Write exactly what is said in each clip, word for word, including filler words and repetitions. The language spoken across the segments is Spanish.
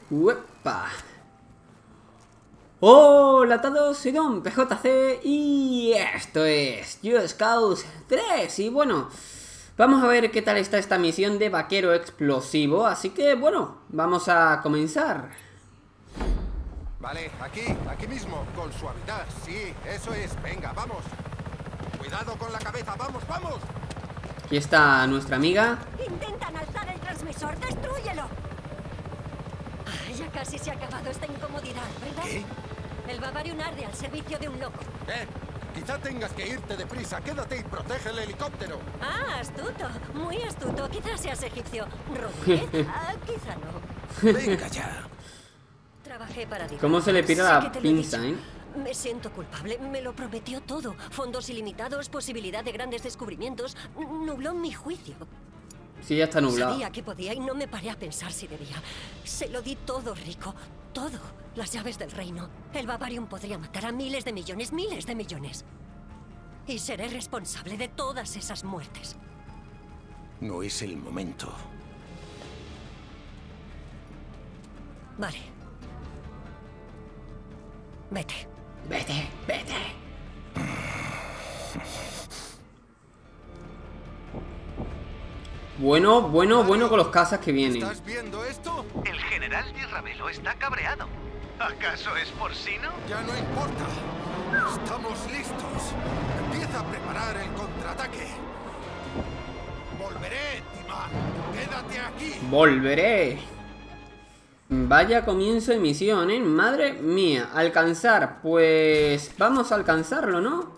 Uepa. Hola a todos, soy Don P J C y esto es Just Cause tres. Y bueno, vamos a ver qué tal está esta misión de vaquero explosivo. Así que bueno, vamos a comenzar. Vale, aquí, aquí mismo, con suavidad, sí, eso es, venga, vamos. Cuidado con la cabeza, vamos, vamos. Aquí está nuestra amiga. Intentan alzar el transmisor, destrúyelo. Ah, ya casi se ha acabado esta incomodidad, ¿verdad? ¿Qué? El Bavarium arde al servicio de un loco. Eh, quizá tengas que irte deprisa, quédate y protege el helicóptero. Ah, astuto, muy astuto. Quizás seas egipcio. ¿Rodríguez? Ah, quizá no. Venga ya. Trabajé para Dios. ¿Cómo se le pira Sí la que te lo he pinza, dicho. eh? Me siento culpable, me lo prometió todo. Fondos ilimitados, posibilidad de grandes descubrimientos. Nubló mi juicio. Sí, ya está nublado. Sabía que podía y no me paré a pensar si debía. Se lo di todo, Rico. Todo. Las llaves del reino. El Bavarium podría matar a miles de millones, miles de millones. Y seré responsable de todas esas muertes. No es el momento. Vale. Vete. Vete, vete. Bueno, bueno, bueno con los cazas que vienen. ¿Estás viendo esto? El general Di Ravello está cabreado. ¿Acaso es porcino? Ya no importa. Estamos listos. Empieza a preparar el contraataque. Volveré, Timar. Quédate aquí. Volveré. Vaya comienzo de misión, ¿eh? Madre mía. Alcanzar. Pues vamos a alcanzarlo, ¿no?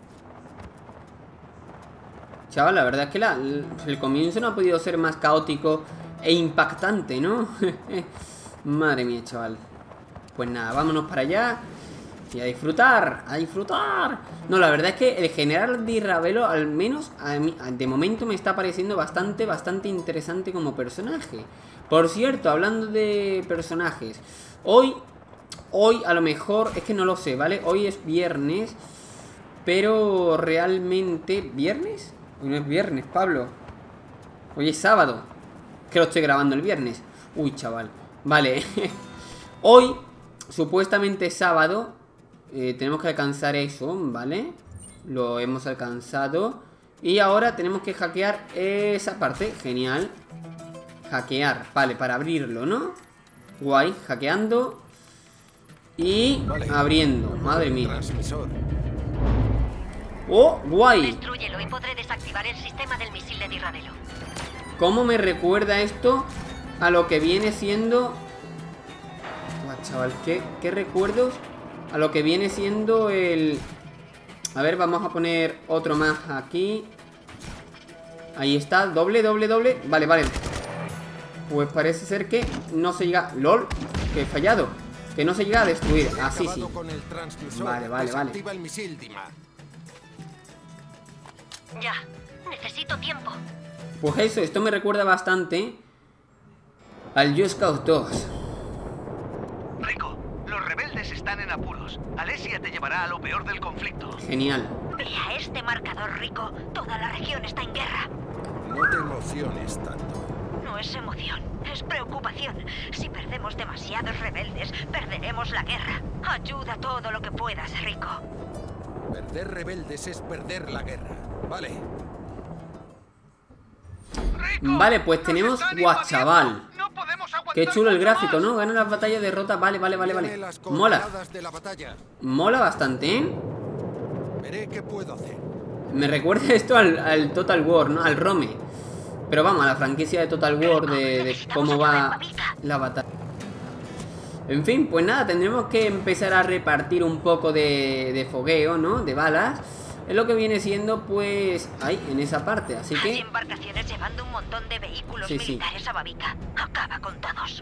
Chaval, la verdad es que la, el comienzo no ha podido ser más caótico e impactante, ¿no? Madre mía, chaval. Pues nada, vámonos para allá y a disfrutar, a disfrutar. No, la verdad es que el general Di Ravello, al menos a mí, de momento me está pareciendo bastante, bastante interesante como personaje. Por cierto, hablando de personajes, hoy, hoy a lo mejor, es que no lo sé, ¿vale? Hoy es viernes, pero realmente... ¿Viernes? Hoy no es viernes, Pablo. Hoy es sábado. Que lo estoy grabando el viernes. Uy, chaval. Vale. Hoy, supuestamente es sábado. Eh, tenemos que alcanzar eso, ¿vale? Lo hemos alcanzado. Y ahora tenemos que hackear esa parte. Genial. Hackear. Vale, para abrirlo, ¿no? Guay. Hackeando. Y Vale. abriendo. Madre mía. Transmisor. ¡Oh, guay! Destrúyelo y podré desactivar el sistema del misil de Di Ravello. ¿Cómo me recuerda esto a lo que viene siendo... Buah, chaval, ¿qué, ¿qué recuerdos? A lo que viene siendo el... A ver, vamos a poner otro más aquí. Ahí está, doble, doble, doble. Vale, vale. Pues parece ser que no se llega... ¡Lol! Que he fallado. Que no se llega a destruir. He Así sí. acabado con el transmisor. Vale, vale, vale. Desactiva el misil, Dimar. Ya. Necesito tiempo. Pues eso, esto me recuerda bastante al Just Cause dos. Rico, los rebeldes están en apuros. Alesia te llevará a lo peor del conflicto. Genial. Vea este marcador, Rico. Toda la región está en guerra. No te emociones tanto. No es emoción, es preocupación. Si perdemos demasiados rebeldes, perderemos la guerra. Ayuda todo lo que puedas, Rico. Perder rebeldes es perder la guerra. Vale. ¡Rico! Vale, pues ¡Nos tenemos... están ¡Guau, invadiendo! chaval! No podemos aguantar Qué chulo el mucho gráfico, más. ¿no? Gana las batallas, derrota. Vale, vale, vale, Dime vale. las Mola. coordenadas de la batalla. Mola bastante, ¿eh? Veré qué puedo hacer. Me recuerda esto al, al Total War, ¿no? Al Rome. Pero vamos, a la franquicia de Total War, de, de cómo va la batalla. En fin, pues nada, tendremos que empezar a repartir un poco de, de fogueo, ¿no? De balas. Es lo que viene siendo, pues, ahí, en esa parte. Así Hay que... embarcaciones llevando un montón de vehículos Sí, sí. militares a Babica. Acaba con todos.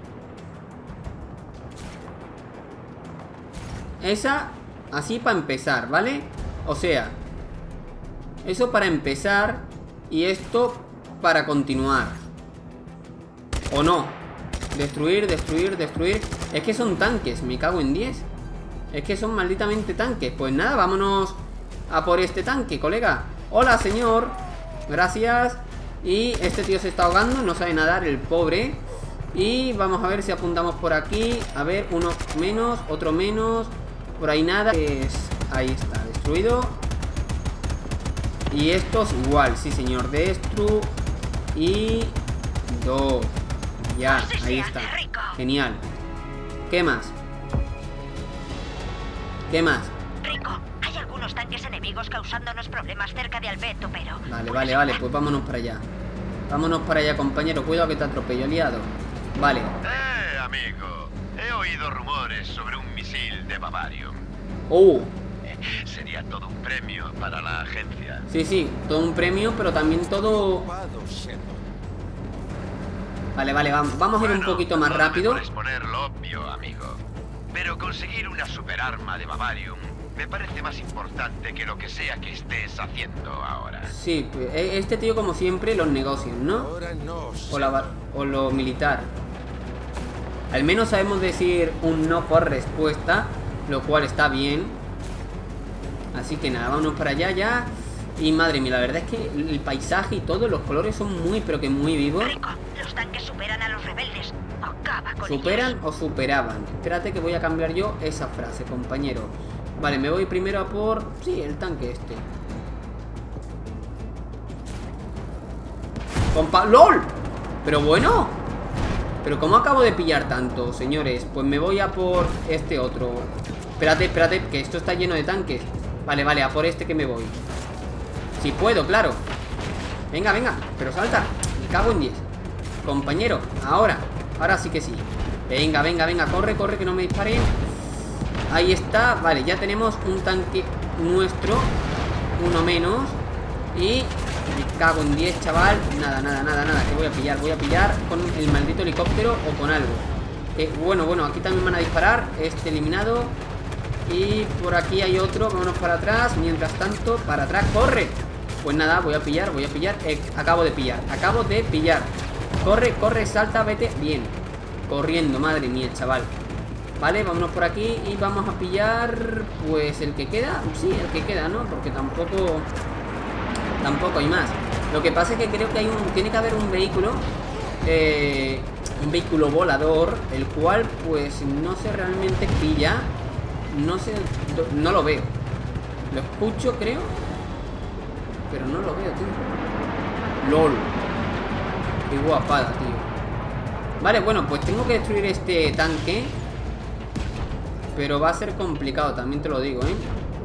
Esa, así para empezar, ¿vale? O sea, eso para empezar y esto para continuar. ¿O no? Destruir, destruir, destruir. Es que son tanques, me cago en diez. Es que son malditamente tanques. Pues nada, vámonos a por este tanque, colega. Hola, señor. Gracias. Y este tío se está ahogando, no sabe nadar, el pobre. Y vamos a ver si apuntamos por aquí. A ver, uno menos, otro menos. Por ahí nada. Es... Ahí está, destruido. Y estos igual, sí señor. Destru. Y... dos. Ya, ahí está. Genial. ¿Qué más? ¿Qué más? Rico, hay algunos tanques enemigos causándonos problemas cerca de Albeto, pero... Vale, vale, vale, pues vámonos para allá. Vámonos para allá, compañero. Cuidado que te atropello, liado. Vale. Eh, amigo. He oído rumores sobre un misil de Bavarium. Oh. Sería todo un premio para la agencia. Sí, sí, todo un premio, pero también todo... Vale, vale, vamos, vamos a ir un poquito más rápido. No puedes poner lo obvio, amigo. Pero conseguir una superarma de Bavarium me parece más importante que lo que sea que estés haciendo ahora. Sí, este tío como siempre los negocios, ¿no? O, la, o lo militar. Al menos sabemos decir un no por respuesta, lo cual está bien. Así que nada, vámonos para allá ya. Y madre mía, la verdad es que el paisaje y todo, los colores son muy, pero que muy vivos. Rico, los tanques superan a los rebeldes. Acaba con ¿Superan ellos. o superaban? Espérate que voy a cambiar yo esa frase, compañero. Vale, me voy primero a por... Sí, el tanque este. Compa... ¡Lol! Pero bueno. Pero ¿cómo acabo de pillar tanto, señores? Pues me voy a por este otro. Espérate, espérate, que esto está lleno de tanques. Vale, vale, a por este que me voy. Si puedo, claro. Venga, venga, pero salta. Me cago en diez. Compañero, ahora. Ahora sí que sí. Venga, venga, venga, corre, corre, que no me disparen. Ahí está, vale, ya tenemos un tanque nuestro. Uno menos. Y me cago en diez, chaval. Nada, nada, nada, nada, que voy a pillar. Voy a pillar con el maldito helicóptero o con algo. eh, Bueno, bueno, aquí también van a disparar. Este eliminado. Y por aquí hay otro, vámonos para atrás. Mientras tanto, para atrás, corre. Pues nada, voy a pillar, voy a pillar eh, Acabo de pillar, acabo de pillar. Corre, corre, salta, vete. Bien, corriendo, madre mía, chaval. Vale, vámonos por aquí y vamos a pillar... Pues el que queda, sí, el que queda, ¿no? Porque tampoco... Tampoco hay más. Lo que pasa es que creo que hay un... Tiene que haber un vehículo eh, un vehículo volador, el cual pues no sé realmente pilla. No sé, no lo veo. Lo escucho, creo, pero no lo veo, tío. LOL. Qué guapada, tío. Vale, bueno, pues tengo que destruir este tanque. Pero va a ser complicado, también te lo digo, ¿eh?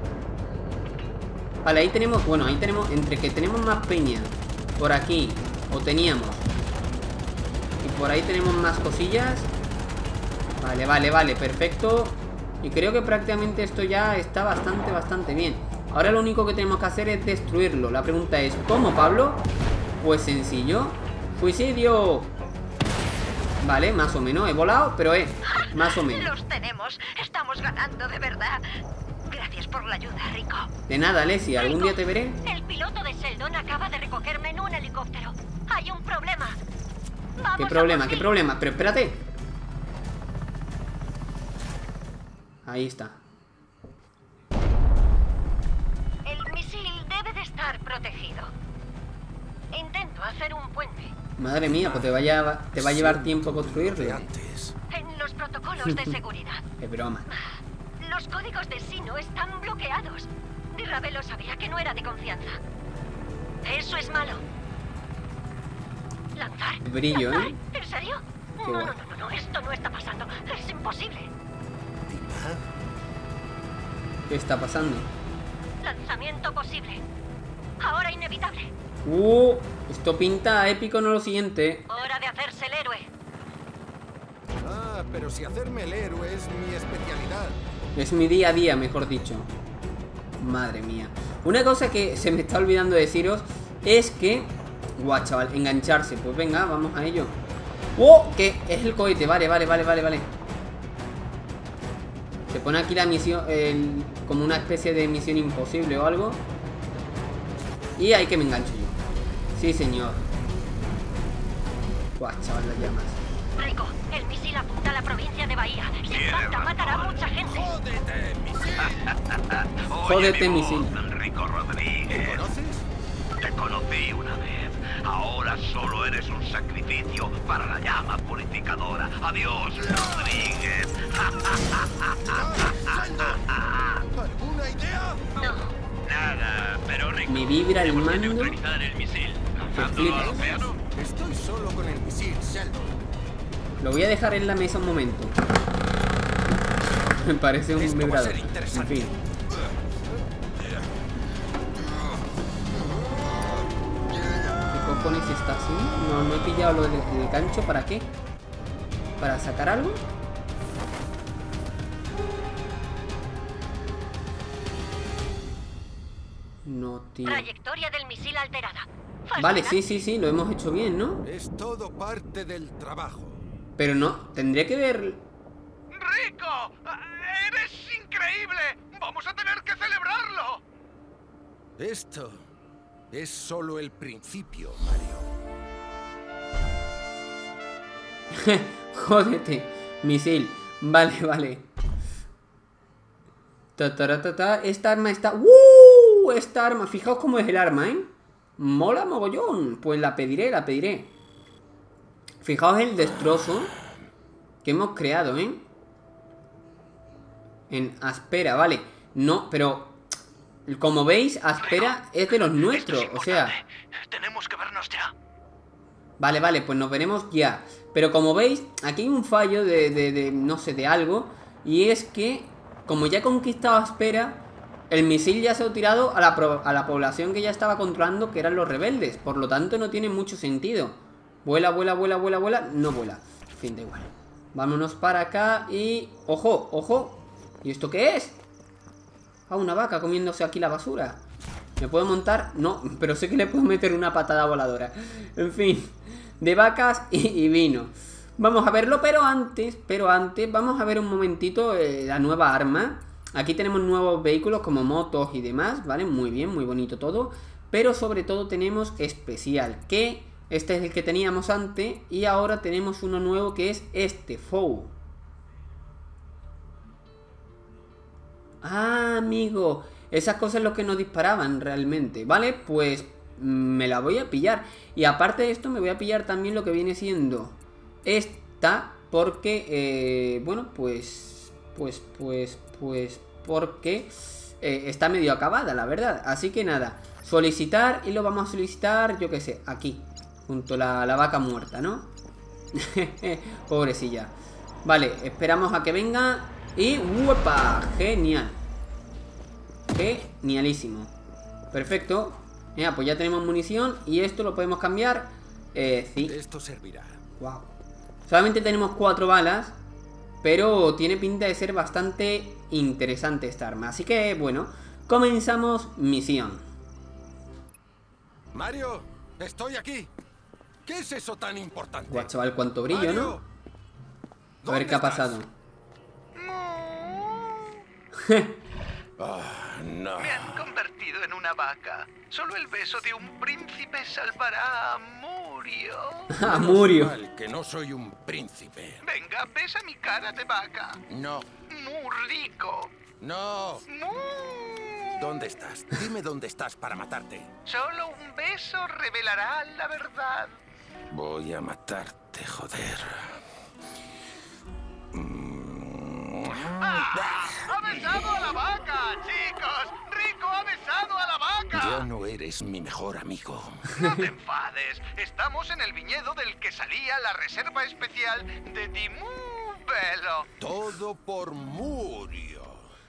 Vale, ahí tenemos, bueno, ahí tenemos, entre que tenemos más peña por aquí, o teníamos, y por ahí tenemos más cosillas. Vale, vale, vale, perfecto. Y creo que prácticamente esto ya está bastante, bastante bien. Ahora lo único que tenemos que hacer es destruirlo. La pregunta es, ¿cómo, Pablo? Pues sencillo. Suicidio. Vale, más o menos. He volado, pero eh, más o menos. Los tenemos. Estamos ganando de verdad. Gracias por la ayuda, Rico. De nada, Leslie. ¿Algún día te veré? El piloto de Sheldon acaba de recogerme en un helicóptero. Hay un problema. Vamos. ¿Qué problema? ¿Qué problema? Pero espérate. Ahí está. El misil debe de estar protegido. Intento hacer un puente. Madre mía, pues te va a llevar, te va a llevar tiempo construirlo. En los protocolos de seguridad. Es broma. Los códigos de Sino están bloqueados. Di Ravelo sabía que no era de confianza. Eso es malo. ¿Lanzar? Brillo, ¿Lanzar? ¿eh? ¿En serio? Qué No, guay. no, no, no, no, esto no está pasando. Es imposible. ¿Qué está pasando? Lanzamiento posible. Ahora inevitable. Uh, esto pinta épico, no lo siguiente. Hora de hacerse el héroe. Ah, pero si hacerme el héroe es mi especialidad. Es mi día a día, mejor dicho. Madre mía. Una cosa que se me está olvidando deciros es que... Guau, chaval, engancharse. Pues venga, vamos a ello. ¡Oh! Que es el cohete. Vale, vale, vale, vale, vale. Se pone aquí la misión, el, como una especie de misión imposible o algo. Y ahí que me engancho yo. Sí, señor. Guau, chaval, las llamas. Rico, el misil apunta a la provincia de Bahía. Si impacta, matará a mucha gente. ¡Jódete, misil! Jódete, Oye, mi misil. voz, Enrico Rodríguez. ¿Me conoces? Te conocí una vez. Ahora solo eres un sacrificio para la llama purificadora. Adiós, Rodríguez. ¿Alguna idea? No. Nada, pero Rico, Me vibra el tenemos que mando. neutralizar el misil. Lanzándolo flipas. al océano. Estoy solo con el misil, Sheldon. Lo voy a dejar en la mesa un momento. Me parece un Esto va a vibrador. ser En interesante. fin. ¿Qué cojones está así? No, no he pillado lo del, del gancho. ¿Para qué? ¿Para sacar algo? No, tío. Trayectoria del misil alterada. Vale, sí, Fascinante. sí, sí, lo hemos hecho bien, ¿no? Es todo parte del trabajo. Pero no, tendría que ver... ¡Rico! ¡Eres increíble! ¡Vamos a tener que celebrarlo! Esto es solo el principio, Mario. Jódete, misil. Vale, vale. Ta, ta, ta, ta. Esta arma está... ¡Uh! Esta arma, fijaos cómo es el arma, ¿eh? Mola mogollón. Pues la pediré, la pediré. Fijaos el destrozo que hemos creado, ¿eh? En Aspera, vale. No, pero... Como veis, Aspera es de los nuestros. O sea... Tenemos que vernos ya. Vale, vale, pues nos veremos ya. Pero como veis, aquí hay un fallo de, de, de no sé, de algo. Y es que, como ya he conquistado Aspera, el misil ya se ha tirado a la, pro, a la población que ya estaba controlando, que eran los rebeldes. Por lo tanto, no tiene mucho sentido. Vuela, vuela, vuela, vuela, vuela. No vuela. En fin, da igual. Vámonos para acá y... ¡Ojo, ojo! ¿Y esto qué es? Ah, una vaca comiéndose aquí la basura. ¿Me puedo montar? No, pero sé que le puedo meter una patada voladora. En fin, de vacas y, y vino. Vamos a verlo, pero antes, pero antes, vamos a ver un momentito eh, la nueva arma. Aquí tenemos nuevos vehículos como motos y demás, ¿vale? Muy bien, muy bonito todo. Pero sobre todo tenemos especial, que este es el que teníamos antes. Y ahora tenemos uno nuevo que es este, Foe. Ah, amigo, esas cosas es lo que nos disparaban realmente. Vale, pues me la voy a pillar. Y aparte de esto me voy a pillar también lo que viene siendo esta. Porque, eh, bueno, pues, pues, pues, pues, porque eh, está medio acabada, la verdad. Así que nada, solicitar y lo vamos a solicitar, yo qué sé, aquí. Junto a la, la vaca muerta, ¿no? Pobrecilla. Vale, esperamos a que venga. Y ¡uepa! Genial. Genialísimo. Perfecto. Mira, pues ya tenemos munición. Y esto lo podemos cambiar. Eh, sí. Esto servirá. Wow. Solamente tenemos cuatro balas. Pero tiene pinta de ser bastante interesante esta arma. Así que, bueno, comenzamos misión. Mario, estoy aquí. ¿Qué es eso tan importante? Guau, chaval, cuánto brillo, Mario, ¿no? A ver qué ha estás? pasado. Ah, no. Me han convertido en una vaca. Solo el beso de un príncipe salvará a Murio. Ah, Murio. Mal que no soy un príncipe. Venga, besa mi cara de vaca. No, Muy rico. no. Mu. ¿Dónde estás? Dime dónde estás para matarte. Solo un beso revelará la verdad. Voy a matarte, joder. ¡Ah! ¡Ha besado a la vaca, chicos! ¡Rico ha besado a la vaca! Ya no eres mi mejor amigo. No te enfades. Estamos en el viñedo del que salía la reserva especial de Dimúbelo. Todo por Murio.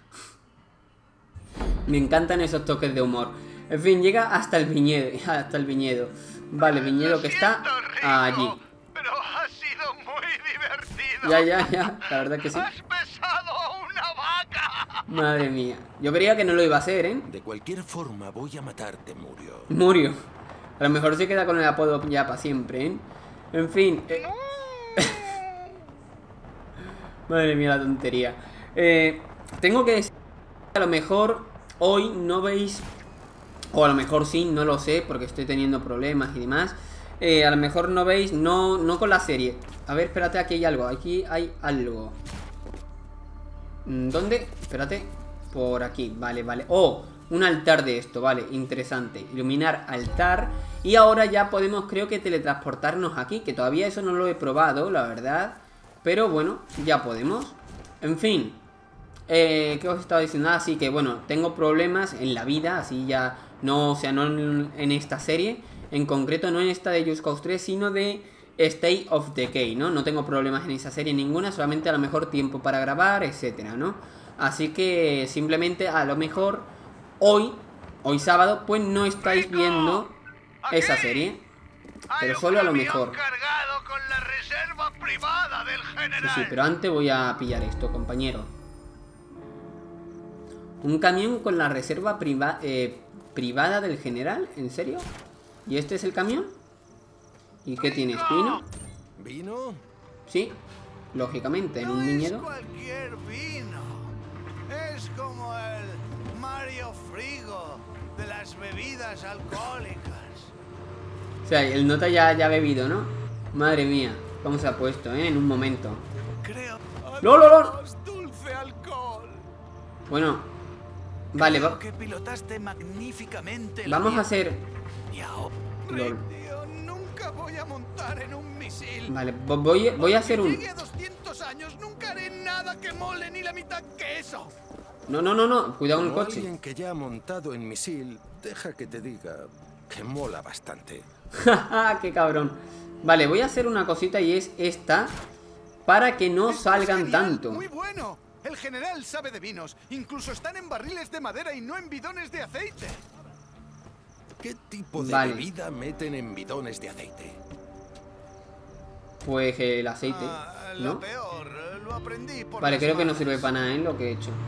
Me encantan esos toques de humor. En fin, llega hasta el viñedo. Hasta el viñedo. Vale, viñedo Lo que está siento, Rico, allí. Pero ha sido muy divertido. Ya, ya, ya. La verdad que sí. ¡Has besado a una vaca! Madre mía. Yo creía que no lo iba a hacer, ¿eh? De cualquier forma, voy a matarte, Murio. Murio. A lo mejor se queda con el apodo ya para siempre, ¿eh? En fin. eh, Madre mía, la tontería. Eh, tengo que decir que a lo mejor hoy no veis... O a lo mejor sí, no lo sé, porque estoy teniendo problemas y demás. Eh, a lo mejor no veis, no, no con la serie. A ver, espérate, aquí hay algo. Aquí hay algo. ¿Dónde? Espérate. Por aquí, vale, vale. Oh, un altar de esto, vale, interesante. Iluminar altar. Y ahora ya podemos, creo que teletransportarnos aquí, que todavía eso no lo he probado, la verdad. Pero bueno, ya podemos. En fin, eh, ¿qué os estaba diciendo? Así que bueno, tengo problemas en la vida, así ya no, o sea, no en, en esta serie, en concreto no en esta de Just Cause tres, sino de State of Decay, ¿no? No tengo problemas en esa serie ninguna, solamente a lo mejor tiempo para grabar, etcétera, ¿no? Así que simplemente a lo mejor hoy, hoy sábado, pues no estáis viendo esa serie, pero solo a lo mejor. Cargado con la reserva privada del general. Sí, sí, pero antes voy a pillar esto, compañero. Un camión con la reserva priva eh, privada del general, ¿en serio? ¿Y este es el camión? ¿Y qué tienes, vino? ¿Vino? Sí, lógicamente, en No un es viñedo. cualquier vino. Es como el Mario Frigo de las bebidas alcohólicas. O sea, el nota ya, ya ha bebido, ¿no? Madre mía, cómo se ha puesto, ¿eh? En un momento. Creo. ¡Lol, lol, lol! Dulce alcohol. Bueno, vale, Creo va que pilotaste magníficamente la vamos a mía. hacer... Y ahora, Lol. tío, nunca voy a montar en un misil. Vale, vo- voy, voy a hacer Cuando un... llegue a doscientos años nunca haré nada que mole ni la mitad que eso. No, no, no, no, cuidado con el Como coche. alguien que ya ha montado en misil, deja que te diga que mola bastante. ¡Qué cabrón! Vale, voy a hacer una cosita y es esta, para que no Esto es salgan genial, tanto. Muy bueno. El general sabe de vinos. Incluso están en barriles de madera y no en bidones de aceite. ¿Qué tipo de Vale. bebida meten en bidones de aceite? Pues el aceite, Ah, lo ¿no? peor, lo aprendí por Vale, las creo que no malas. sirve para nada, ¿eh? Lo que he hecho.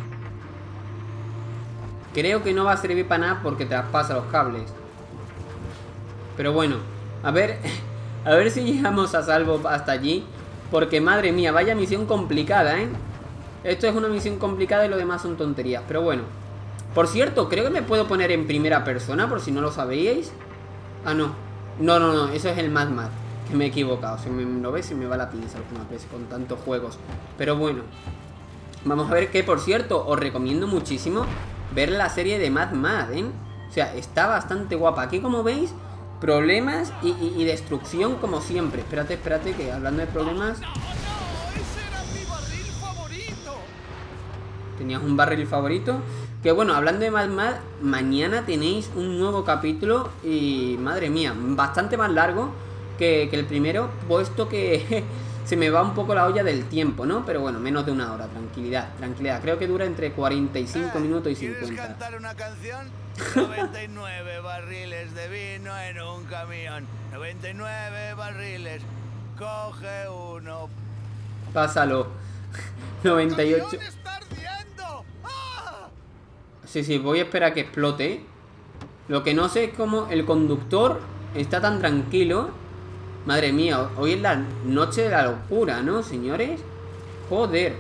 Creo que no va a servir para nada porque traspasa los cables. Pero bueno, a ver, a ver si llegamos a salvo hasta allí. Porque madre mía, vaya misión complicada, ¿eh? Esto es una misión complicada y lo demás son tonterías. Pero bueno. Por cierto, creo que me puedo poner en primera persona, por si no lo sabíais. Ah, no. No, no, no, eso es el Mad Mad. Que me he equivocado. Si me lo ves, se me va la pinza alguna vez con tantos juegos. Pero bueno. Vamos a ver que, por cierto, os recomiendo muchísimo ver la serie de Mad Mad, ¿eh? O sea, está bastante guapa. Aquí, como veis, problemas y, y, y destrucción como siempre. Espérate, espérate, que hablando de problemas... ¡No, no! ¡Ese era mi barril favorito! ¿Tenías un barril favorito? Que bueno, hablando de Mad Mad, mañana tenéis un nuevo capítulo y, madre mía, bastante más largo que, que el primero, puesto que se me va un poco la olla del tiempo, ¿no? Pero bueno, menos de una hora, tranquilidad, tranquilidad. Creo que dura entre cuarenta y cinco Eh, minutos y ¿Quieres cincuenta. cantar una canción? noventa y nueve barriles de vino en un camión. noventa y nueve barriles. Coge uno. Pásalo. noventa y ocho. ¡El camión está ardiendo! ¡Ah! Sí, sí, voy a esperar a que explote. Lo que no sé es cómo el conductor está tan tranquilo. Madre mía, hoy es la noche de la locura, ¿no, señores? Joder.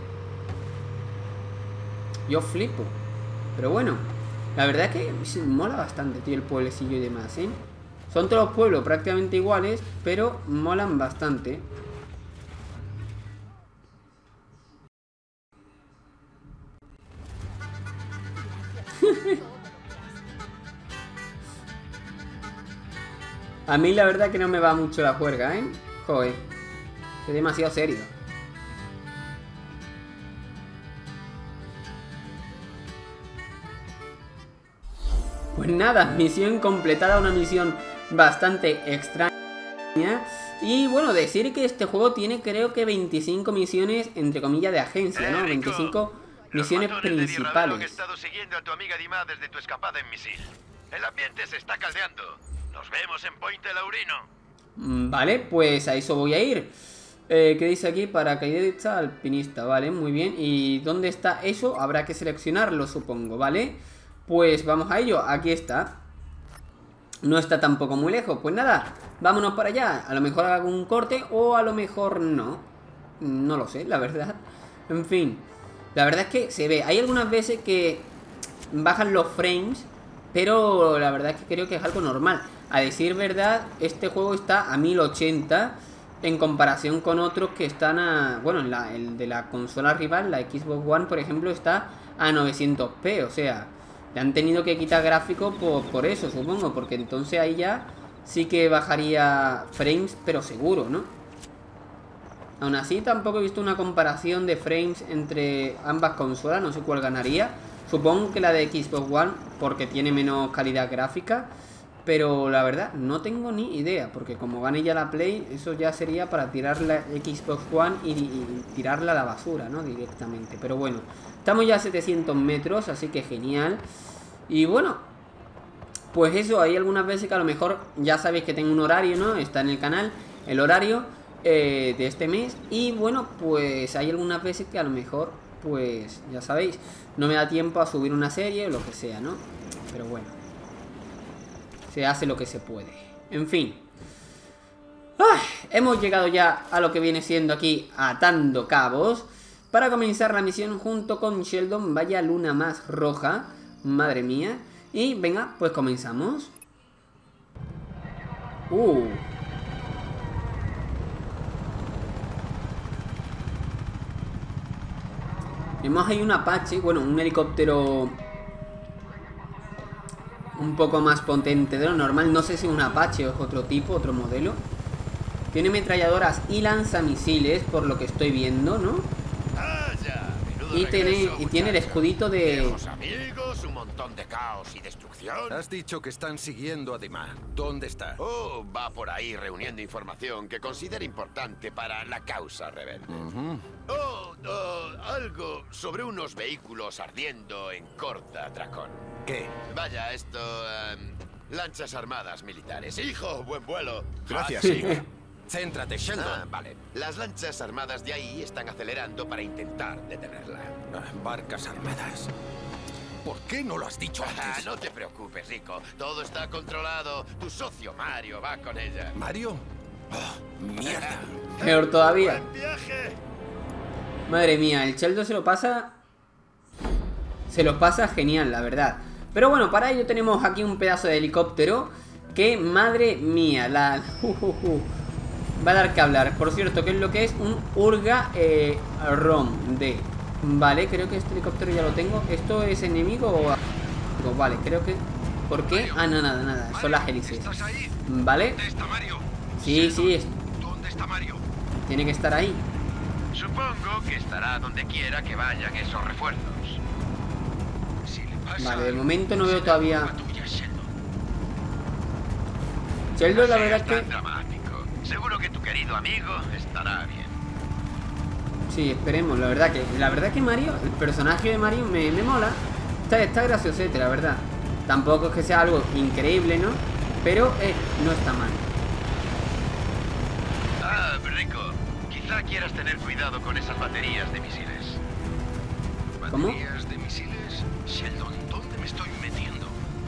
Yo flipo. Pero bueno, la verdad es que sí, mola bastante, tío, el pueblecillo y demás, ¿eh? Son todos los pueblos prácticamente iguales, pero molan bastante. A mí la verdad que no me va mucho la juerga, ¿eh? Joder. Es demasiado serio. Pues nada, misión completada, una misión bastante extraña. Y bueno, decir que este juego tiene creo que veinticinco misiones, entre comillas, de agencia, ¿no? veinticinco misiones Los matones de Di Ravello han principales. estado siguiendo a tu amiga Dima desde tu escapada en misil. El ambiente se está caldeando. Nos vemos en Puente Laurino. Mm, Vale, pues a eso voy a ir. Eh, ¿Qué dice aquí? Paracaidista alpinista, vale, muy bien. ¿Y dónde está eso? Habrá que seleccionarlo, supongo, ¿vale? Pues vamos a ello, aquí está. No está tampoco muy lejos. Pues nada, vámonos para allá. A lo mejor hago un corte o a lo mejor no. No lo sé, la verdad. En fin, la verdad es que se ve. Hay algunas veces que bajan los frames, pero la verdad es que creo que es algo normal. A decir verdad, este juego está a mil ochenta en comparación con otros que están a... Bueno, en la, el de la consola rival, la Xbox One, por ejemplo, está a novecientos p. O sea, Le han tenido que quitar gráficos por, por eso, supongo. Porque entonces ahí ya sí que bajaría frames, pero seguro, ¿no? Aún así tampoco he visto una comparación de frames entre ambas consolas. No sé cuál ganaría. Supongo que la de Xbox One, porque tiene menos calidad gráfica. Pero la verdad, no tengo ni idea. Porque como gane ya la Play, eso ya sería para tirar la Xbox One y, y tirarla a la basura, ¿no? Directamente. Pero bueno, estamos ya a setecientos metros, así que genial. Y bueno, pues eso, hay algunas veces que a lo mejor ya sabéis que tengo un horario, ¿no? Está en el canal, el horario eh, de este mes. Y bueno, pues hay algunas veces que a lo mejor, pues ya sabéis, no me da tiempo a subir una serie o lo que sea, ¿no? Pero bueno, se hace lo que se puede. En fin. ¡Ay! Hemos llegado ya a lo que viene siendo aquí atando cabos. Para comenzar la misión junto con Sheldon. Vaya luna más roja. Madre mía. Y venga, pues comenzamos. Uh. Vemos ahí un Apache. Bueno, un helicóptero un poco más potente de lo normal. No sé si es un Apache o es otro tipo, otro modelo. Tiene ametralladoras y lanzamisiles, por lo que estoy viendo, ¿no? Y tiene, y tiene el escudito de... amigos, un montón de caos y destrucción. Has dicho que están siguiendo a Dima. ¿Dónde está? Oh, va por ahí reuniendo información que considera importante para la causa rebelde. Uh-huh. Oh, oh, algo sobre unos vehículos ardiendo en Corta Dracón. ¿Qué? Vaya, esto... Um, lanchas armadas militares. Hijo, buen vuelo. Gracias, Ah, Sig. Céntrate, Sheldon. Ah, vale. Las lanchas armadas de ahí están acelerando para intentar detenerla. Ah, barcas armadas. ¿Por qué no lo has dicho Ah, antes? no te preocupes, Rico. Todo está controlado. Tu socio Mario va con ella. ¿Mario? Oh, mierda. Peor todavía. ¡Buen viaje! Madre mía, el Sheldon se lo pasa... Se lo pasa genial, la verdad. Pero bueno, para ello tenemos aquí un pedazo de helicóptero. Que, madre mía, la... Uh, uh, uh. Va a dar que hablar. Por cierto, ¿qué es lo que es? Un Urga eh, ROM D. Vale, creo que este helicóptero ya lo tengo. ¿Esto es enemigo o...? Vale, creo que... ¿Por qué? Ah, no, nada, nada. Son las hélices. ¿Estás ahí? ¿Vale? ¿Dónde está Mario? Sí, sí. Es... ¿Dónde está Mario? Tiene que estar ahí. Supongo que estará donde quiera que vayan esos refuerzos. Si le pasa Vale, de algo, momento no veo será todavía... culpa tuya, Sheldon. Sheldon, la No verdad es seas que... tan dramático. Seguro que tu querido amigo estará bien. Sí, esperemos, la verdad que la verdad que Mario, el personaje de Mario me, me mola. Está, está graciosete, la verdad. Tampoco es que sea algo increíble, ¿no? Pero eh, no está mal. Ah, Rico, quizá quieras tener cuidado con esas baterías de misiles. ¿Cómo? ¿Baterías de misiles? Sheldon, ¿dónde me estoy metiendo?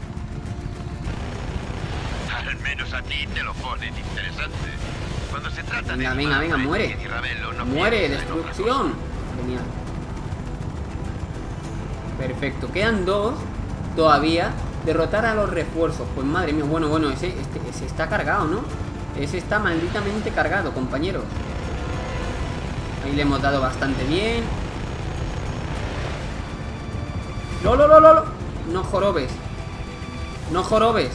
Al menos a ti te lo ponen interesante. Cuando se trata Venga, de... venga, venga, muere. No Muere, pienses en otra destrucción. Genial. Perfecto, quedan dos todavía. Derrotar a los refuerzos. Pues madre mía, bueno, bueno, ese, este, ese está cargado, ¿no? Ese está malditamente cargado, compañeros. Ahí le hemos dado bastante bien. ¡No, no, no, no! No jorobes. No jorobes.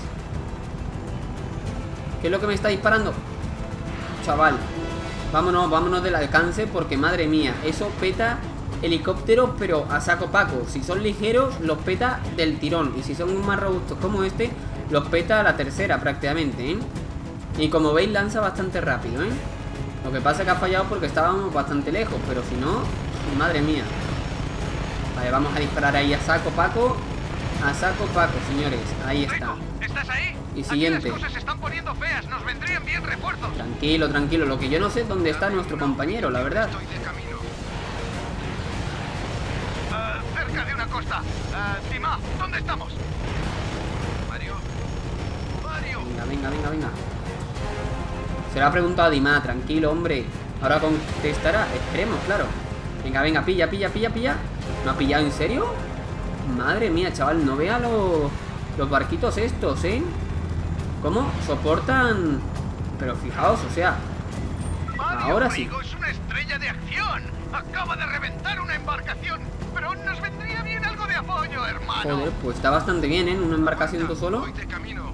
¿Qué es lo que me está disparando? Chaval, vámonos, vámonos del alcance. Porque madre mía, eso peta helicópteros, pero a saco paco. Si son ligeros, los peta del tirón. Y si son más robustos como este, los peta a la tercera prácticamente, ¿eh? Y como veis, lanza bastante rápido, ¿eh? Lo que pasa es que ha fallado porque estábamos bastante lejos. Pero si no, madre mía. Vale, vamos a disparar ahí a saco paco. A saco paco, señores. Ahí está. Rico, ¿estás ahí? Y siguiente. Aquí las cosas se están poniendo feas. Nos vendrían bien refuerzos. Tranquilo, tranquilo. Lo que yo no sé es dónde está nuestro compañero, la verdad. Estoy de camino. Ah, cerca de una costa. Ah, Dima, ¿dónde estamos? Mario. Mario. Venga, venga, venga, venga. Se lo ha preguntado a Dima, tranquilo, hombre. Ahora contestará, esperemos, claro. Venga, venga, pilla, pilla, pilla, pilla. ¿No ha pillado en serio? Madre mía, chaval, no vea los, los barquitos estos, ¿eh? ¿Cómo? Soportan... Pero fijaos, o sea... Mario, Ahora sí. Rico, es una estrella de acción. Acaba de reventar una embarcación. Pero nos vendría bien algo de apoyo, hermano. Joder, pues está bastante bien, ¿eh? Una embarcación tú solo. Voy de camino.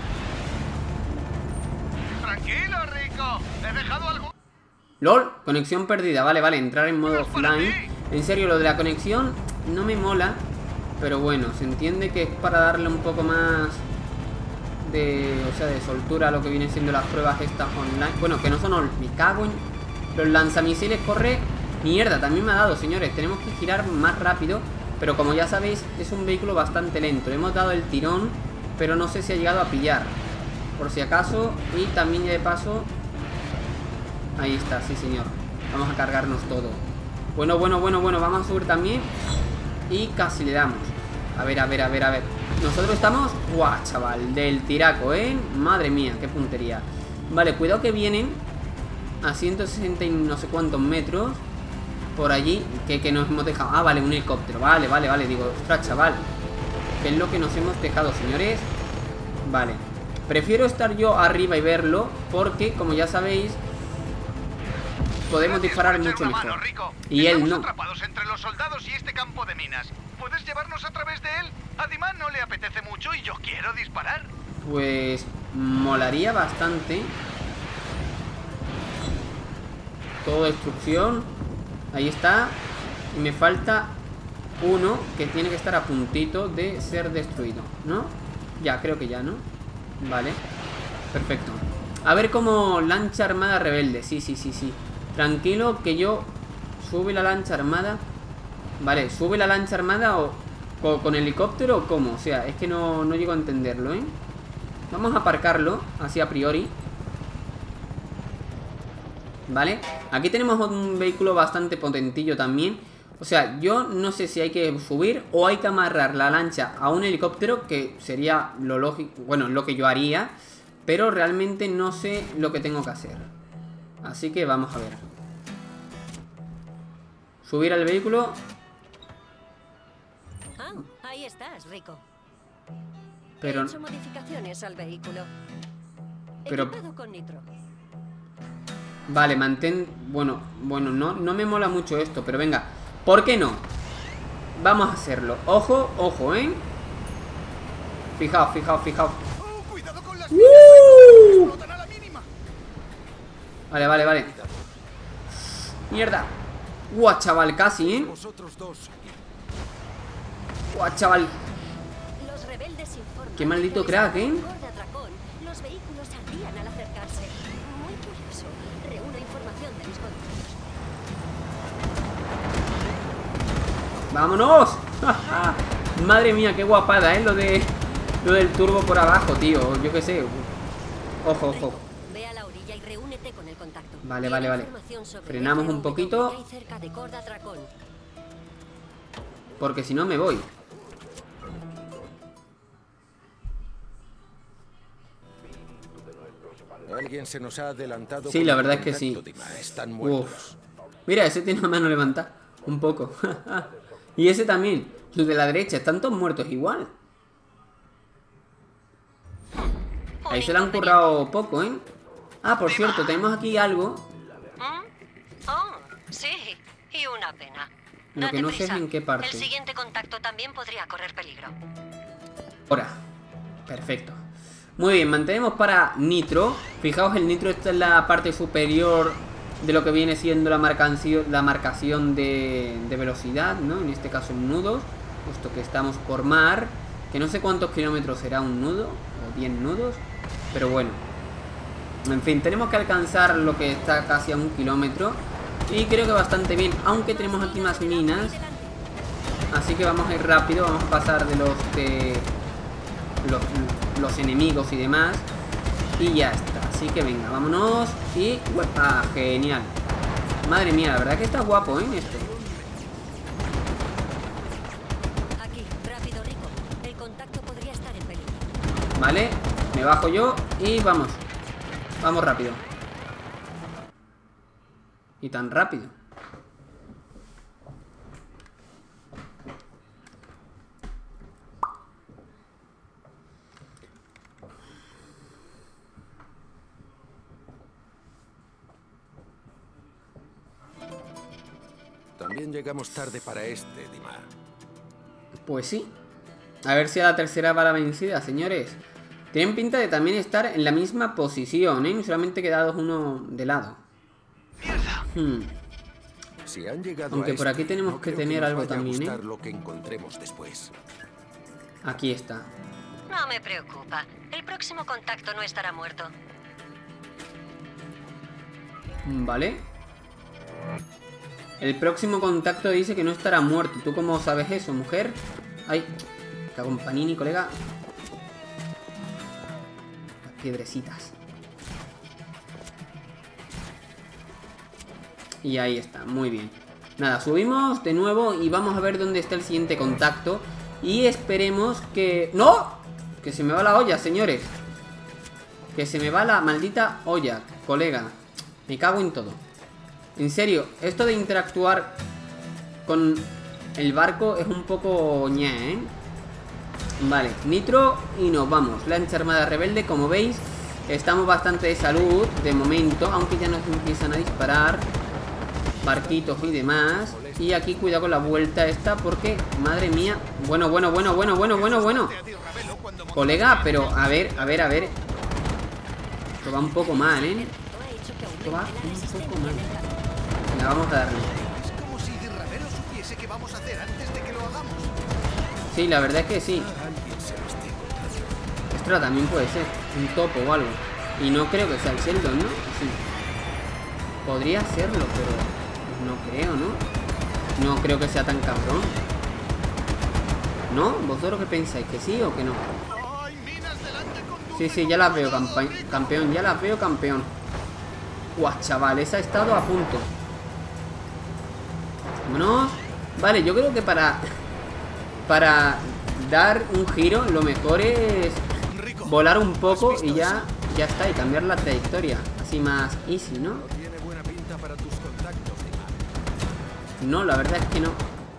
Tranquilo, Rico. He dejado algo. LOL, conexión perdida. Vale, vale, entrar en modo offline. En serio, lo de la conexión no me mola. Pero bueno, se entiende que es para darle un poco más de, o sea, de soltura a lo que vienen siendo las pruebas estas online. Bueno, que no son all... Me cago en... Los lanzamisiles corre... Mierda, también me ha dado, señores. Tenemos que girar más rápido. Pero como ya sabéis, es un vehículo bastante lento. Le hemos dado el tirón, pero no sé si ha llegado a pillar. Por si acaso. Y también ya de paso... Ahí está, sí señor. Vamos a cargarnos todo. Bueno, bueno, bueno, bueno. Vamos a subir también. Y casi le damos. A ver, a ver, a ver, a ver. Nosotros estamos... ¡Guau, chaval! Del tiraco, ¿eh? Madre mía, qué puntería. Vale, cuidado que vienen a ciento sesenta y no sé cuántos metros por allí. Que, que nos hemos dejado... Ah, vale, un helicóptero. Vale, vale, vale. Digo, ostras, chaval. ¿Qué es lo que nos hemos dejado, señores? Vale. Prefiero estar yo arriba y verlo. Porque, como ya sabéis, podemos disparar mucho mejor. Mano, Rico. Y él no. Atrapados entre los soldados y este campo de minas. ¿Puedes llevarnos a través de él? A Dima no le apetece mucho y yo quiero disparar. Pues molaría bastante. Todo destrucción. Ahí está. Y me falta uno que tiene que estar a puntito de ser destruido, ¿no? Ya, creo que ya, ¿no? Vale. Perfecto. A ver cómo lancha armada rebelde. Sí, sí, sí, sí. Tranquilo que yo... Sube la lancha armada. Vale, ¿sube la lancha armada o, o con helicóptero o cómo? O sea, es que no, no llego a entenderlo, ¿eh? Vamos a aparcarlo, así a priori. Vale, aquí tenemos un vehículo bastante potentillo también. O sea, yo no sé si hay que subir o hay que amarrar la lancha a un helicóptero, que sería lo lógico, bueno, lo que yo haría. Pero realmente no sé lo que tengo que hacer. Así que vamos a ver. Subir al vehículo. Ah, ahí estás, Rico. Pero... He hecho modificaciones al vehículo. Pero... Equipado con nitro. Vale, mantén... Bueno, bueno, no, no me mola mucho esto, pero venga. ¿Por qué no? Vamos a hacerlo. Ojo, ojo, ¿eh? Fijaos, fijaos, fijaos. Oh, cuidado con las ¡Uh! explotan a la mínima. Vale, vale, vale. Mierda. Guau, chaval, casi, ¿eh? Vosotros dos. Guau, chaval. Los rebeldes informan Qué maldito que crack, ¿eh? por de atracón, los vehículos ardían al acercarse. Muy curioso. Reúno información de mis contactos. ¡Vámonos! Madre mía, qué guapada, ¿eh? Lo de... Lo del turbo por abajo, tío. Yo qué sé. Ojo, ojo. Ve a la orilla y reúnete con el contacto. Vale, vale, vale. Frenamos un poquito. Porque si no me voy. Alguien se nos ha adelantado. Sí, la verdad es que sí. Están muertos. Uf. Mira, ese tiene una mano levantada. Un poco. Y ese también. Los de la derecha están todos muertos igual. Ahí se le han currado poco, ¿eh? Ah, por cierto, tenemos aquí algo. ¿Mm? Oh, sí. Y una pena. Lo que no sé es en qué parte. El siguiente contacto también podría correr peligro. Ahora. Perfecto. Muy bien, mantenemos para nitro. Fijaos, el nitro está en la parte superior de lo que viene siendo la marcación, la marcación de, de velocidad, ¿no? En este caso en nudos, puesto que estamos por mar. Que no sé cuántos kilómetros será un nudo, o diez nudos, pero bueno. En fin, tenemos que alcanzar lo que está casi a un kilómetro. Y creo que bastante bien, aunque tenemos aquí más minas. Así que vamos a ir rápido, vamos a pasar de los de los, los enemigos y demás. Y ya está, así que venga, vámonos. Y... ¡ah, genial! Madre mía, la verdad que está guapo, ¿eh? Esto. Aquí, rápido, Rico. El contacto podría estar en peligro. Vale, me bajo yo y vamos. Vamos rápido. Y tan rápido. También llegamos tarde para este, Dima. Pues sí. A ver si a la tercera va la vencida, señores. Tienen pinta de también estar en la misma posición, ¿eh? Solamente quedados uno de lado. Hmm. Si han llegado Aunque a por aquí este, tenemos no que creo tener nos algo vaya a también, gustar ¿eh? lo que encontremos después. Aquí está. No me preocupa. El próximo contacto no estará muerto. Vale. El próximo contacto dice que no estará muerto. ¿Tú cómo sabes eso, mujer? Ay, cago en panini, colega. Las piedrecitas. Y ahí está, muy bien. Nada, subimos de nuevo y vamos a ver dónde está el siguiente contacto. Y esperemos que... ¡No! Que se me va la olla, señores. Que se me va la maldita olla, colega. Me cago en todo. En serio, esto de interactuar con el barco es un poco ñe, ¿eh? Vale, nitro y nos vamos. Lancha armada rebelde, como veis, estamos bastante de salud de momento, aunque ya nos empiezan a disparar barquitos y demás. Y aquí cuidado con la vuelta esta porque, madre mía. Bueno, bueno, bueno, bueno, bueno, bueno, bueno. Colega, pero a ver, a ver, a ver. Esto va un poco mal, ¿eh? Esto va un poco mal. Venga, vamos a darle. Es como si Di Ravelo supiese qué vamos a hacer antes de que lo hagamos. Sí, la verdad es que sí. Esto también puede ser un topo o algo. Y no creo que sea el Sheldon, ¿no? Sí. Podría serlo, pero no creo, ¿no? No creo que sea tan cabrón. ¿No? ¿Vosotros qué pensáis? ¿Que sí o que no? Sí, sí, ya las veo, campeón. Ya las veo, campeón. Guau, chaval, esa ha estado a punto. Vámonos. Vale, yo creo que para Para dar un giro lo mejor es volar un poco y ya Ya está, y cambiar la trayectoria. Así más easy, ¿no? Tiene buena pinta para tus contactos, Dima. No, la verdad es que no.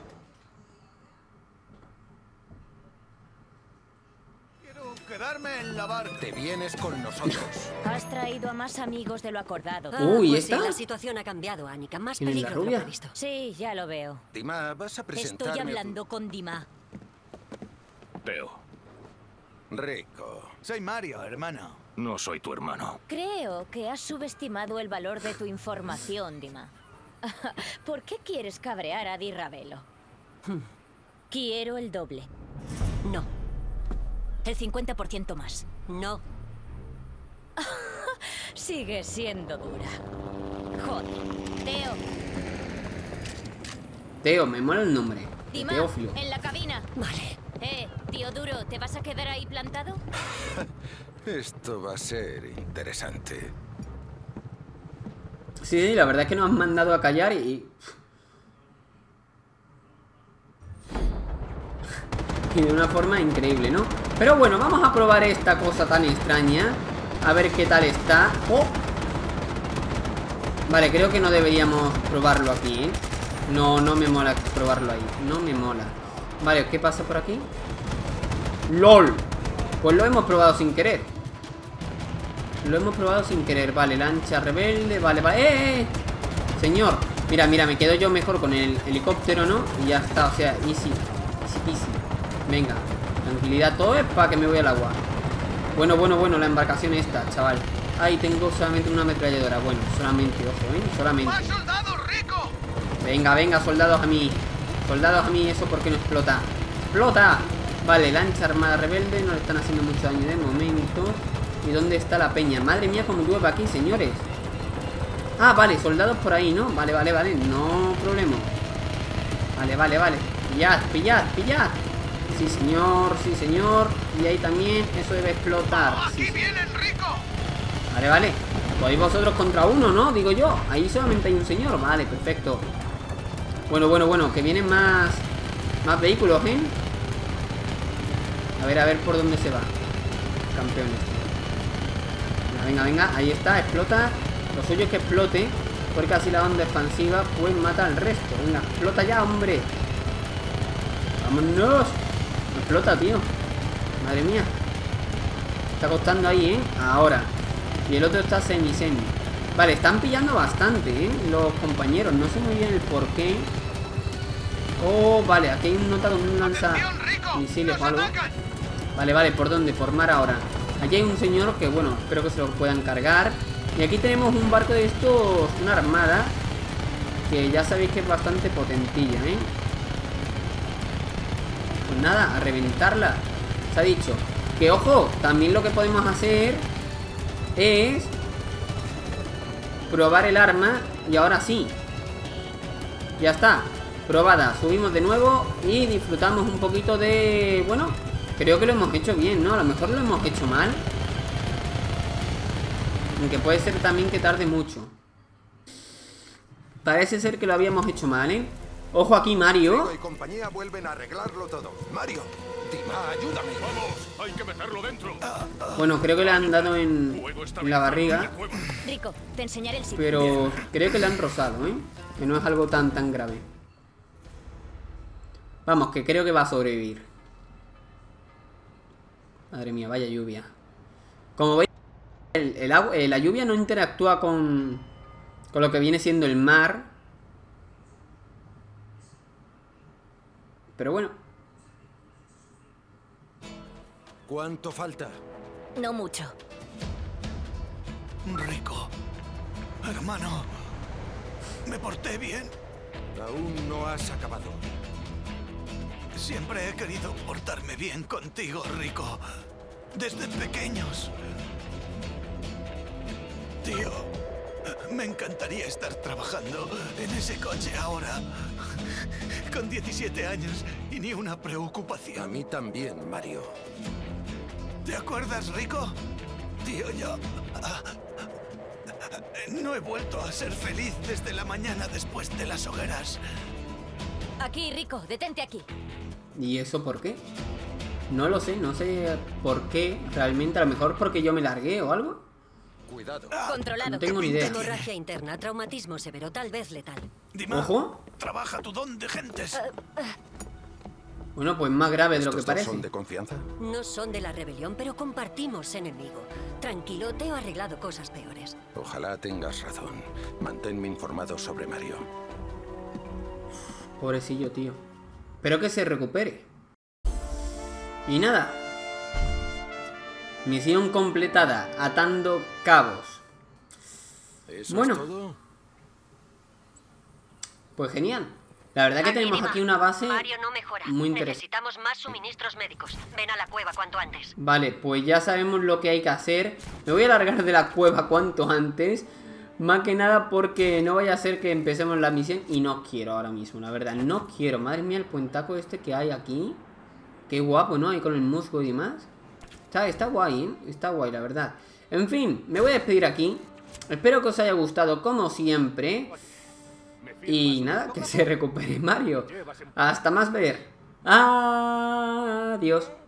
Quiero quedarme en la barca. Te vienes con nosotros. Has traído a más amigos de lo acordado. Ah, Uy, pues ¿esta? sí, la situación ha cambiado, Annika. Más ¿Quién es la peligro de lo rubia? previsto. Sí, ya lo veo. Dima, vas a presentarme... Estoy hablando con Dima. Teo, Rico. Soy Mario, hermano. no soy tu hermano. Creo que has subestimado el valor de tu información, Dima. ¿Por qué quieres cabrear a Di Ravelo? Quiero el doble. No, El cincuenta por ciento más. no. Sigue siendo dura. Joder. Teo, Teo, me mola el nombre. Dima, Teófilo. en la cabina. Vale. Eh, tío duro, ¿te vas a quedar ahí plantado? Esto va a ser interesante. Sí, sí, la verdad es que nos han mandado a callar y... Y de una forma increíble, ¿no? Pero bueno, vamos a probar esta cosa tan extraña. A ver qué tal está. ¡Oh! Vale, creo que no deberíamos probarlo aquí, ¿eh? No, no me mola probarlo ahí. No me mola. Vale, ¿qué pasa por aquí? ¡Lol! Pues lo hemos probado sin querer. Lo hemos probado sin querer. Vale, lancha rebelde. Vale, vale. ¡Eh, eh! Señor. Mira, mira, me quedo yo mejor con el helicóptero, ¿no? Y ya está, o sea, easy. Easy peasy. Venga, tranquilidad. Todo es para que me voy al agua. Bueno, bueno, bueno, la embarcación esta, chaval. Ahí tengo solamente una ametralladora. Bueno, solamente, ojo, ¿eh? Solamente. ¡Más soldados, Rico! Venga, venga, soldados a mí. Soldados a mí, eso porque no explota. ¡Explota! Vale, lancha armada rebelde. No le están haciendo mucho daño de momento. ¿Y dónde está la peña? Madre mía, cómo llueve aquí, señores. Ah, vale, soldados por ahí, ¿no? Vale, vale, vale, no problema. Vale, vale, vale. Pillad, pillad, pillad. Sí, señor, sí, señor. Y ahí también, eso debe explotar. Sí, ¡Aquí sí. vienen, Rico! Vale, vale. Podéis vosotros contra uno, ¿no? Digo yo. Ahí solamente hay un señor. Vale, perfecto. Bueno, bueno, bueno. Que vienen más... Más vehículos, ¿eh? A ver, a ver por dónde se va. Campeones. Venga, venga, venga. Ahí está, explota. Lo suyo es que explote. Porque así la onda expansiva pues mata al resto. Venga, explota ya, hombre. ¡Vámonos! Explota, tío. Madre mía. Está costando ahí, ¿eh? Ahora. Y el otro está semi-semi. Vale, están pillando bastante, ¿eh? Los compañeros. No sé muy bien el por qué. Oh, vale, aquí hay un nota con un lanza misiles o algo. Vale, vale, ¿por dónde? Por mar ahora. Allí hay un señor que, bueno, espero que se lo puedan cargar. Y aquí tenemos un barco de estos, una armada, que ya sabéis que es bastante potentilla, ¿eh? Pues nada, a reventarla. Se ha dicho. Que ojo, también lo que podemos hacer es probar el arma. Y ahora sí. Ya está. Probada. Subimos de nuevo y disfrutamos un poquito de... Bueno, creo que lo hemos hecho bien, ¿no? A lo mejor lo hemos hecho mal. Aunque puede ser también que tarde mucho. Parece ser que lo habíamos hecho mal, ¿eh? Ojo aquí, Mario. Rico y compañía vuelven a arreglarlo todo. Mario, Dima, ayúdame. Vamos, hay que meterlo dentro. Bueno, creo que le han dado en, en la barriga. Rico, te enseñaré el sitio. Pero creo que le han rozado, ¿eh? Que no es algo tan tan grave. Vamos, que creo que va a sobrevivir. Madre mía, vaya lluvia. Como veis, el, el agua, eh, la lluvia no interactúa con, con lo que viene siendo el mar. Pero bueno. ¿Cuánto falta? No mucho. Rico, hermano, ¿me porté bien? Aún no has acabado. Siempre he querido portarme bien contigo, Rico. Desde pequeños. Tío, me encantaría estar trabajando en ese coche ahora. Con diecisiete años y ni una preocupación. A mí también, Mario. ¿Te acuerdas, Rico? Tío, yo... ah, no he vuelto a ser feliz desde la mañana después de las hogueras. Aquí, Rico, detente aquí. ¿Y eso por qué? No lo sé, no sé por qué realmente. A lo mejor porque yo me largué o algo. Cuidado. Controlado. No tengo ni idea. Hemorragia interna, traumatismo severo, tal vez letal. Dima, Ojo. trabaja tu don de gentes. Bueno, pues más grave de lo que ¿Estos dos parece. son de confianza? No son de la rebelión, pero compartimos enemigo. Tranquilo, te he arreglado cosas peores. Ojalá tengas razón. Manténme informado sobre Mario. Pobrecillo, tío. Espero que se recupere. Y nada. Misión completada. Atando cabos. ¿Eso Bueno. es todo? Pues genial. La verdad que tenemos aquí una base Mario no mejora. muy interesante. Necesitamos más suministros médicos. Ven a la cueva cuanto antes. Vale, pues ya sabemos lo que hay que hacer. Me voy a largar de la cueva cuanto antes. Más que nada porque no vaya a ser que empecemos la misión. Y no quiero ahora mismo, la verdad. No quiero. Madre mía, el puentaco este que hay aquí. Qué guapo, ¿no? Ahí con el musgo y demás. Está, está guay, ¿eh? Está guay, la verdad. En fin, me voy a despedir aquí. Espero que os haya gustado como siempre. Y nada, que se recupere Mario. Hasta más ver. Adiós.